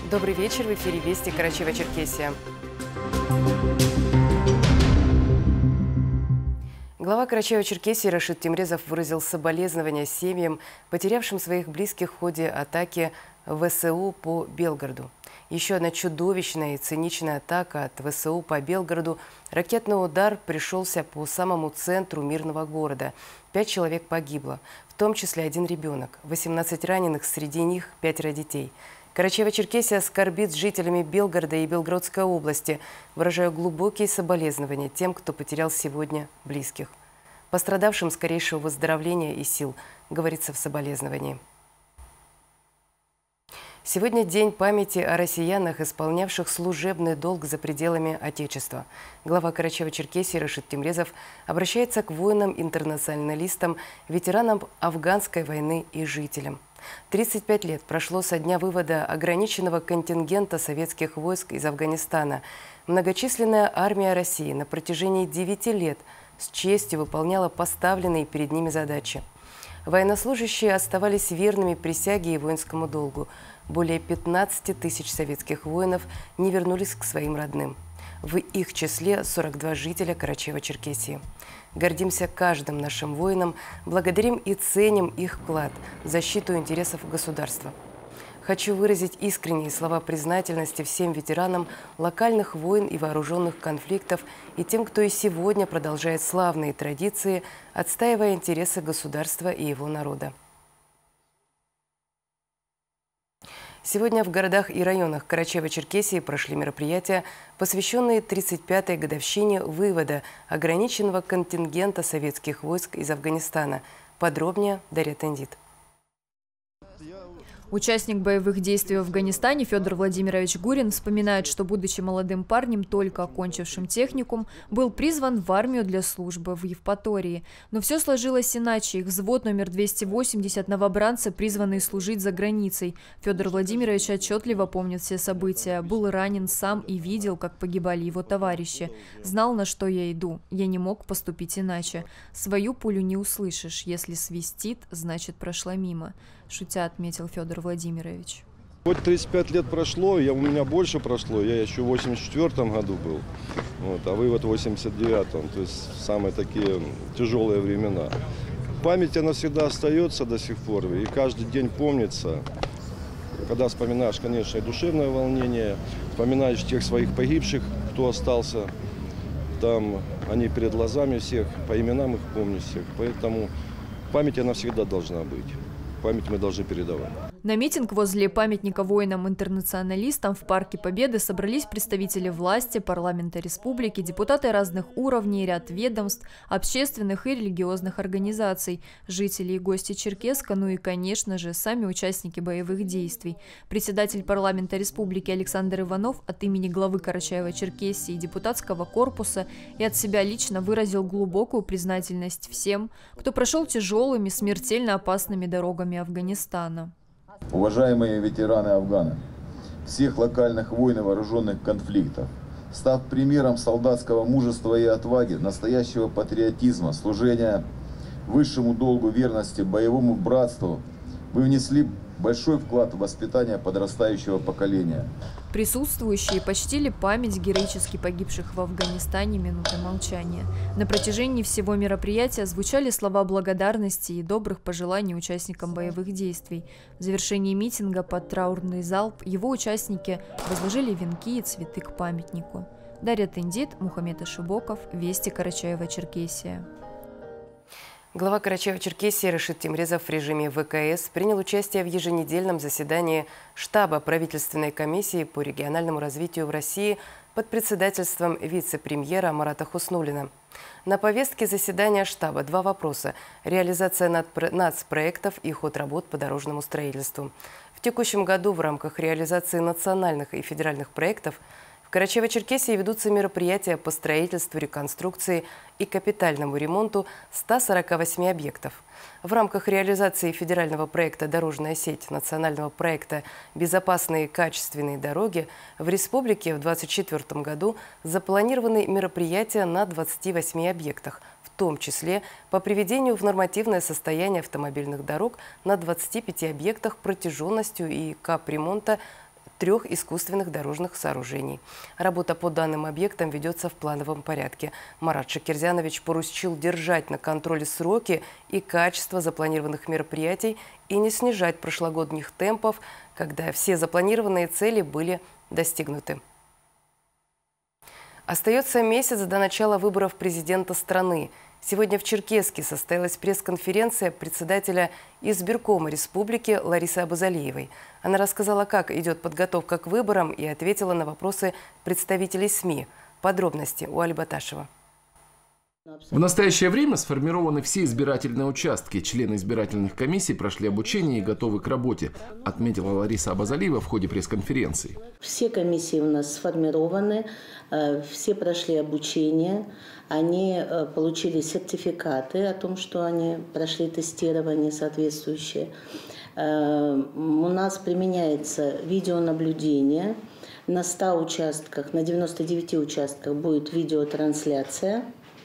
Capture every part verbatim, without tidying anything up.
Добрый вечер, в эфире Вести, Карачаево-Черкесия. Глава Карачаево-Черкесии Рашид Темрезов выразил соболезнования семьям, потерявшим своих близких в ходе атаки ВСУ по Белгороду. Еще одна чудовищная и циничная атака от ВСУ по Белгороду. Ракетный удар пришелся по самому центру мирного города. Пять человек погибло, в том числе один ребенок. восемнадцать раненых, среди них пятеро детей. Карачаево-Черкесия скорбит с жителями Белгорода и Белгородской области. Выражаю глубокие соболезнования тем, кто потерял сегодня близких. Пострадавшим скорейшего выздоровления и сил, говорится в соболезновании. Сегодня день памяти о россиянах, исполнявших служебный долг за пределами Отечества. Глава Карачаево-Черкесии Рашид Темрезов обращается к воинам-интернационалистам, ветеранам афганской войны и жителям. тридцать пять лет прошло со дня вывода ограниченного контингента советских войск из Афганистана. Многочисленная армия России на протяжении девяти лет с честью выполняла поставленные перед ними задачи. Военнослужащие оставались верными присяге и воинскому долгу. Более пятнадцати тысяч советских воинов не вернулись к своим родным. В их числе сорок два жителя Карачаево-Черкесии. Гордимся каждым нашим воином, благодарим и ценим их вклад в защиту интересов государства. Хочу выразить искренние слова признательности всем ветеранам локальных войн и вооруженных конфликтов и тем, кто и сегодня продолжает славные традиции, отстаивая интересы государства и его народа. Сегодня в городах и районах Карачаево-Черкесии прошли мероприятия, посвященные тридцать пятой годовщине вывода ограниченного контингента советских войск из Афганистана. Подробнее Дарья Тендит. Участник боевых действий в Афганистане Федор Владимирович Гурин вспоминает, что, будучи молодым парнем, только окончившим техникум, был призван в армию для службы в Евпатории. Но все сложилось иначе. Их взвод номер двести восемьдесят новобранцы, призванные служить за границей. Федор Владимирович отчетливо помнит все события. Был ранен сам и видел, как погибали его товарищи. Знал, на что я иду. Я не мог поступить иначе. Свою пулю не услышишь. Если свистит, значит прошла мимо. Шутя отметил Федор Владимирович. Хоть тридцать пять лет прошло, я, у меня больше прошло, я еще в восемьдесят четвёртом году был, вот, а вывод в восемьдесят девятом, то есть самые такие тяжелые времена. Память, она всегда остается до сих пор, и каждый день помнится. Когда вспоминаешь, конечно, и душевное волнение, вспоминаешь тех своих погибших, кто остался, там они перед глазами всех, по именам их помнишь всех, поэтому память, она всегда должна быть. Память мы должны передавать. На митинг возле памятника воинам-интернационалистам в Парке Победы собрались представители власти, парламента республики, депутаты разных уровней, ряд ведомств, общественных и религиозных организаций, жители и гости Черкеска, ну и, конечно же, сами участники боевых действий. Председатель парламента республики Александр Иванов от имени главы Карачаево-Черкесии и депутатского корпуса и от себя лично выразил глубокую признательность всем, кто прошел тяжелыми, смертельно опасными дорогами Афганистана. Уважаемые ветераны Афгана, всех локальных войн и вооруженных конфликтов, став примером солдатского мужества и отваги, настоящего патриотизма, служения высшему долгу верности, боевому братству, вы внесли большой вклад в воспитание подрастающего поколения. Присутствующие почтили память героически погибших в Афганистане минутой молчания. На протяжении всего мероприятия звучали слова благодарности и добрых пожеланий участникам боевых действий. В завершении митинга под траурный залп его участники возложили венки и цветы к памятнику. Дарья Тендит, Мухаммед Ашибоков, Вести, Карачаево-Черкесия. Глава Карачаево-Черкесии Рашид Темрезов в режиме ВКС принял участие в еженедельном заседании штаба правительственной комиссии по региональному развитию в России под председательством вице-премьера Марата Хуснуллина. На повестке заседания штаба два вопроса – реализация нацпроектов и ход работ по дорожному строительству. В текущем году в рамках реализации национальных и федеральных проектов в Карачаево-Черкесии ведутся мероприятия по строительству, реконструкции и капитальному ремонту ста сорока восьми объектов. В рамках реализации федерального проекта «Дорожная сеть», национального проекта «Безопасные и качественные дороги» в республике в две тысячи двадцать четвёртом году запланированы мероприятия на двадцати восьми объектах, в том числе по приведению в нормативное состояние автомобильных дорог на двадцати пяти объектах протяженностью и капремонта трех искусственных дорожных сооружений. Работа по данным объектам ведется в плановом порядке. Марат Шакирзянович поручил держать на контроле сроки и качество запланированных мероприятий и не снижать прошлогодних темпов, когда все запланированные цели были достигнуты. Остается месяц до начала выборов президента страны. Сегодня в Черкесске состоялась пресс-конференция председателя избиркома республики Ларисы Абазалиевой. Она рассказала, как идет подготовка к выборам, и ответила на вопросы представителей СМИ. Подробности у Али Баташева. В настоящее время сформированы все избирательные участки. Члены избирательных комиссий прошли обучение и готовы к работе, отметила Лариса Абазалиева в ходе пресс-конференции. Все комиссии у нас сформированы, все прошли обучение, они получили сертификаты о том, что они прошли тестирование соответствующее. У нас применяется видеонаблюдение. На ста участках, на девяноста девяти участках будет видеотрансляция.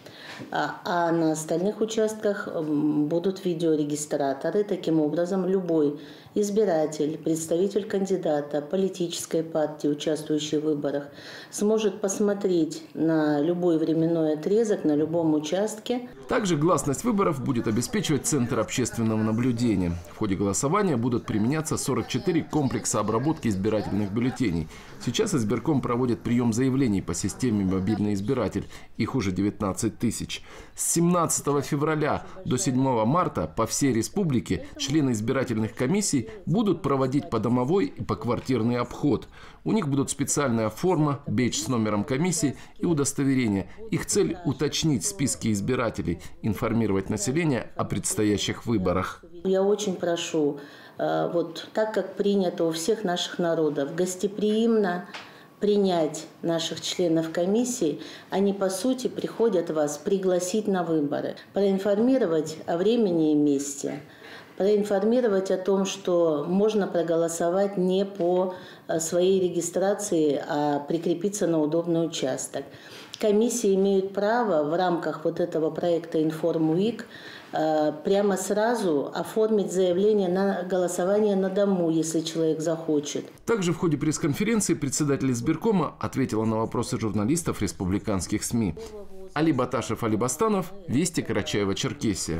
А на остальных участках будут видеорегистраторы. Таким образом, любой избиратель, представитель кандидата, политической партии, участвующей в выборах, сможет посмотреть на любой временной отрезок, на любом участке. Также гласность выборов будет обеспечивать Центр общественного наблюдения. В ходе голосования будут применяться сорок четыре комплекса обработки избирательных бюллетеней. Сейчас избирком проводит прием заявлений по системе «Мобильный избиратель». Их уже девятнадцать тысяч. С семнадцатого февраля до седьмого марта по всей республике члены избирательных комиссий будут проводить подомовой и поквартирный обход. У них будут специальная форма, бейдж с номером комиссии и удостоверение. Их цель – уточнить списки избирателей, информировать население о предстоящих выборах. Я очень прошу, вот так как принято у всех наших народов, гостеприимно принять наших членов комиссии, они по сути приходят вас пригласить на выборы, проинформировать о времени и месте, проинформировать о том, что можно проголосовать не по своей регистрации, а прикрепиться на удобный участок. Комиссии имеют право в рамках вот этого проекта «Информ-УИК» прямо сразу оформить заявление на голосование на дому, если человек захочет. Также в ходе пресс-конференции председатель избиркома ответила на вопросы журналистов республиканских СМИ. Али Баташев, Али Бастанов, Вести, Карачаево-Черкесия.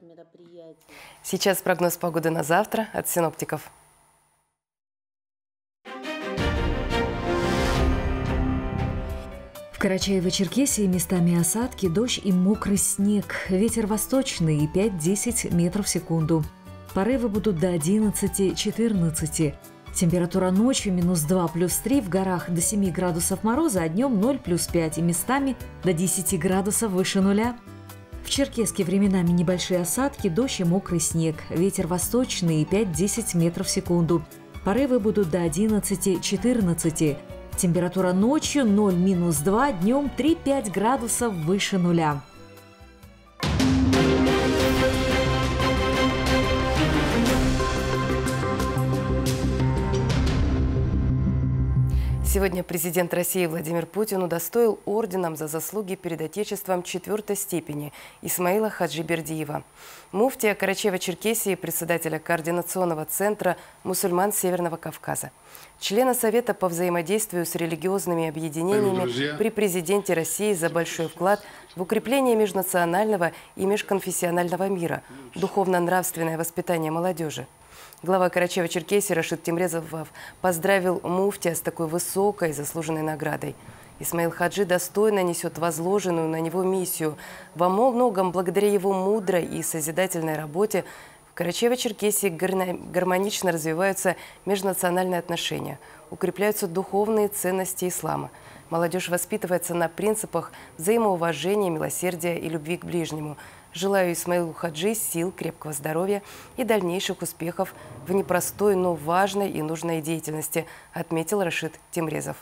Сейчас прогноз погоды на завтра от синоптиков. В Карачаево-Черкесии местами осадки, дождь и мокрый снег. Ветер восточный пять-десять метров в секунду. Порывы будут до одиннадцати-четырнадцати. Температура ночью минус два плюс три, в горах до семи градусов мороза, а днем ноль плюс пять и местами до десяти градусов выше нуля. В Черкесске временами небольшие осадки, дождь и мокрый снег. Ветер восточный пять-десять метров в секунду. Порывы будут до одиннадцати-четырнадцати. Температура ночью ноль минус два, днем три-пять градусов выше нуля. Сегодня президент России Владимир Путин удостоил орденом за заслуги перед Отечеством четвертой степени Исмаила Хаджибердиева. Муфтия Карачаево-Черкесии, председателя Координационного центра мусульман Северного Кавказа. Члена Совета по взаимодействию с религиозными объединениями при президенте России за большой вклад в укрепление межнационального и межконфессионального мира, духовно-нравственное воспитание молодежи. Глава Карачаево-Черкесии Рашид Темрезов поздравил муфтия с такой высокой заслуженной наградой. Исмаил Хаджи достойно несет возложенную на него миссию. Во многом благодаря его мудрой и созидательной работе в Карачаево-Черкесии гармонично развиваются межнациональные отношения, укрепляются духовные ценности ислама. Молодежь воспитывается на принципах взаимоуважения, милосердия и любви к ближнему. Желаю Исмаилу Хаджи сил, крепкого здоровья и дальнейших успехов в непростой, но важной и нужной деятельности, отметил Рашид Темрезов.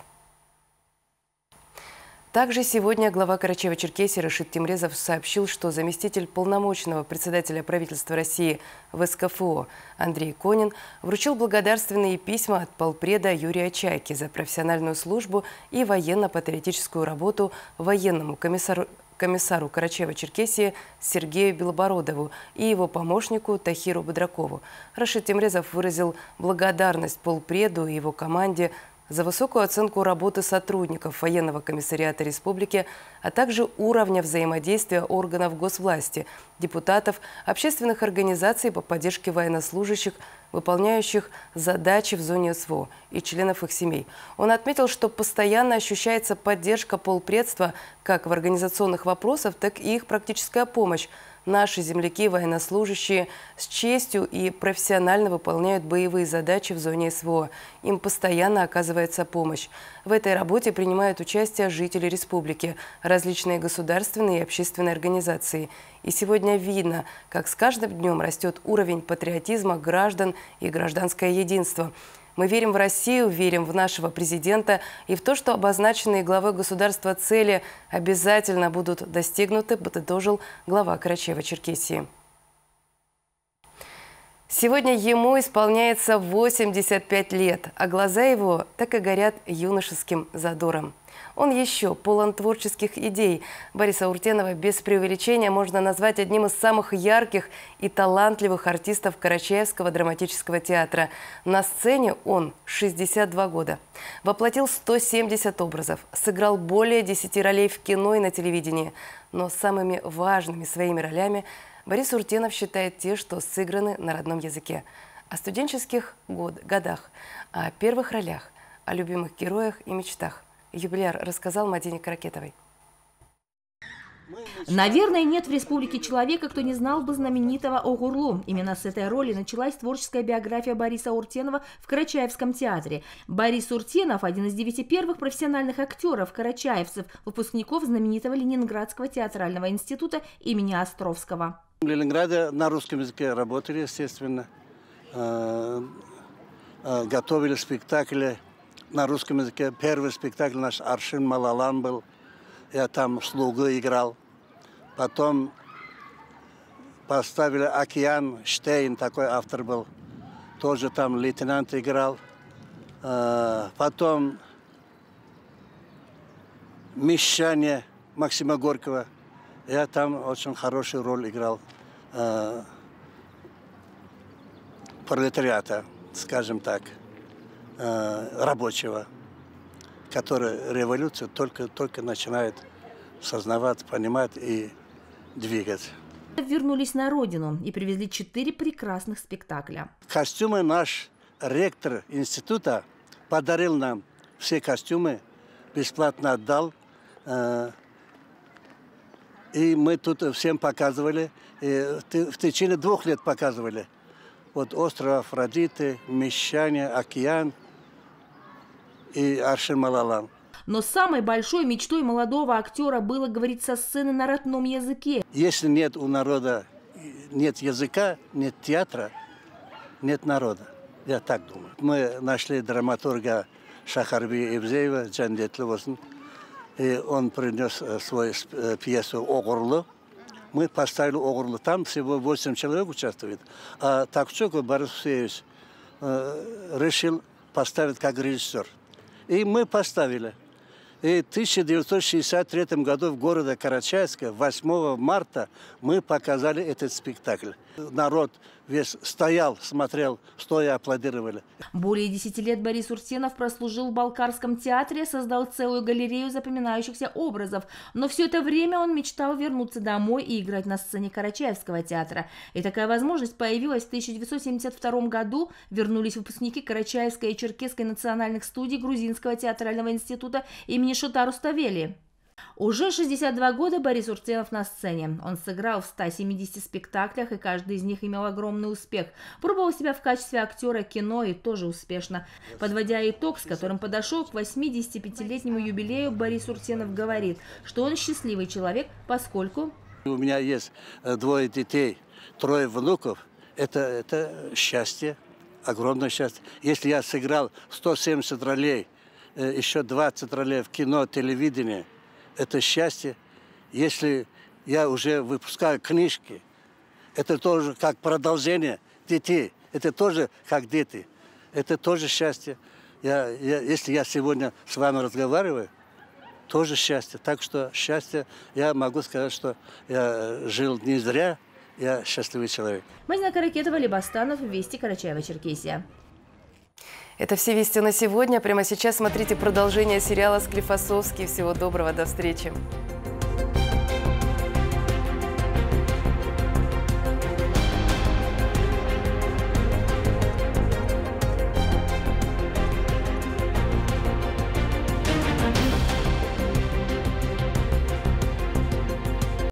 Также сегодня глава Карачаево-Черкесии Рашид Темрезов сообщил, что заместитель полномочного председателя правительства России в эс ка эф о Андрей Конин вручил благодарственные письма от полпреда Юрия Чайки за профессиональную службу и военно-патриотическую работу военному комиссару комиссару Карачаево-Черкесии Сергею Белобородову и его помощнику Тахиру Бодракову. Рашид Темрезов выразил благодарность полпреду и его команде за высокую оценку работы сотрудников военного комиссариата республики, а также уровня взаимодействия органов госвласти, депутатов, общественных организаций по поддержке военнослужащих, выполняющих задачи в зоне СВО, и членов их семей. Он отметил, что постоянно ощущается поддержка полпредства как в организационных вопросах, так и их практическая помощь. Наши земляки, военнослужащие, с честью и профессионально выполняют боевые задачи в зоне СВО. Им постоянно оказывается помощь. В этой работе принимают участие жители республики, различные государственные и общественные организации. И сегодня видно, как с каждым днем растет уровень патриотизма граждан и гражданское единство. Мы верим в Россию, верим в нашего президента и в то, что обозначенные главой государства цели обязательно будут достигнуты, подытожил глава Карачаево-Черкесии. Сегодня ему исполняется восемьдесят пять лет, а глаза его так и горят юношеским задором. Он еще полон творческих идей. Бориса Уртенова без преувеличения можно назвать одним из самых ярких и талантливых артистов Карачаевского драматического театра. На сцене он шестьдесят два года. Воплотил сто семьдесят образов, сыграл более десяти ролей в кино и на телевидении. Но самыми важными своими ролями Борис Уртенов считает те, что сыграны на родном языке. О студенческих год, годах, о первых ролях, о любимых героях и мечтах юбиляр рассказал Мадине Каракетовой. Наверное, нет в республике человека, кто не знал бы знаменитого Огурлу. Именно с этой роли началась творческая биография Бориса Уртенова в Карачаевском театре. Борис Уртенов – один из девяти первых профессиональных актеров карачаевцев, выпускников знаменитого Ленинградского театрального института имени Островского. В Ленинграде на русском языке работали, естественно, готовили спектакли на русском языке. Первый спектакль наш «Аршин Малалан» был. Я там слугу играл. Потом поставили «Океан», Штейн, такой автор был. Тоже там лейтенант играл. Потом «Мещане» Максима Горького. Я там очень хорошую роль играл. Пролетариата, скажем так. Рабочего, который революцию только, только начинает сознавать, понимать и двигать. Вернулись на родину и привезли четыре прекрасных спектакля. Костюмы наш ректор института подарил нам. Все костюмы бесплатно отдал. И мы тут всем показывали. И в течение двух лет показывали. Вот «Остров Афродиты», «Мещане», «Океан» и «Аршин Малалан». Но самой большой мечтой молодого актера было говорить со сцены на родном языке. Если нет у народа, нет языка, нет театра, нет народа. Я так думаю. Мы нашли драматурга Шахарби Ибзеева, Джандетловосн, и он принес свою пьесу «Огурлу». Мы поставили «Огурлу». Там всего восемь человек участвует. А Такчук Борис Алексеевич э, решил поставить как режиссер. И мы поставили. И в тысяча девятьсот шестьдесят третьем году в городе Карачаевске, восьмого марта, мы показали этот спектакль. Народ весь стоял, смотрел, стоя аплодировали. Более десяти лет Борис Уртенов прослужил в Балкарском театре, создал целую галерею запоминающихся образов. Но все это время он мечтал вернуться домой и играть на сцене Карачаевского театра. И такая возможность появилась в тысяча девятьсот семьдесят втором году. Вернулись выпускники Карачаевской и Черкесской национальных студий Грузинского театрального института имени Шота Руставели. Уже шестьдесят два года Борис Уртенов на сцене. Он сыграл в ста семидесяти спектаклях, и каждый из них имел огромный успех. Пробовал себя в качестве актера кино и тоже успешно. Подводя итог, с которым подошел к восьмидесятипятилетнему юбилею, Борис Уртенов говорит, что он счастливый человек, поскольку... У меня есть двое детей, трое внуков. Это, это счастье, огромное счастье. Если я сыграл сто семьдесят ролей, еще двадцать ролей в кино, телевидении, это счастье. Если я уже выпускаю книжки, это тоже как продолжение детей. Это тоже как дети. Это тоже счастье. Я, я, если я сегодня с вами разговариваю, тоже счастье. Так что счастье, я могу сказать, что я жил не зря, я счастливый человек. Мазина Каракетова, Либастанов, Вести, Карачаево-Черкесия. Это все вести на сегодня. Прямо сейчас смотрите продолжение сериала «Склифосовский». Всего доброго, до встречи.